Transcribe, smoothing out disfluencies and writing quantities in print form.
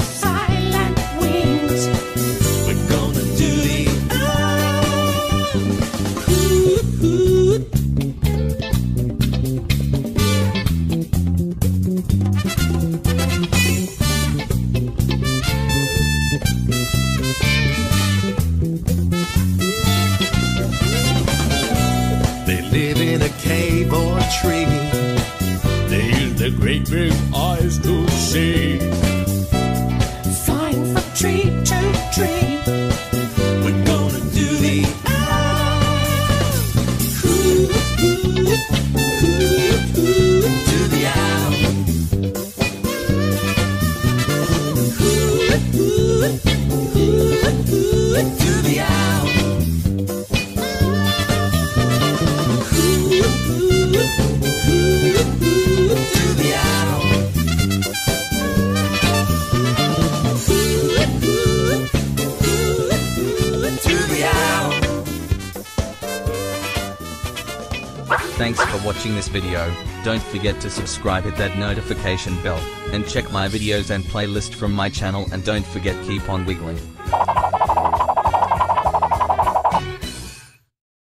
silent wings. We're gonna do the They live in a cave or a tree. They use their great big eyes to see. Flying from tree to tree. We're gonna do the do the owl. Do the owl. Thanks for watching this video. Don't forget to subscribe, hit that notification bell, and check my videos and playlist from my channel, and don't forget keep on wiggling.